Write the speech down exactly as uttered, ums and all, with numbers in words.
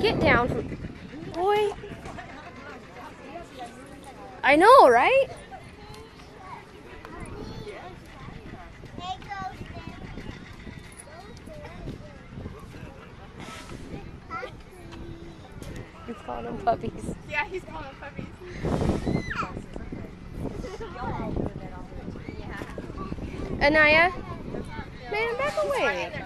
Get down from... Boy. I know, right? He's calling them puppies. Yeah, he's calling them puppies. Anaya? Man, back away.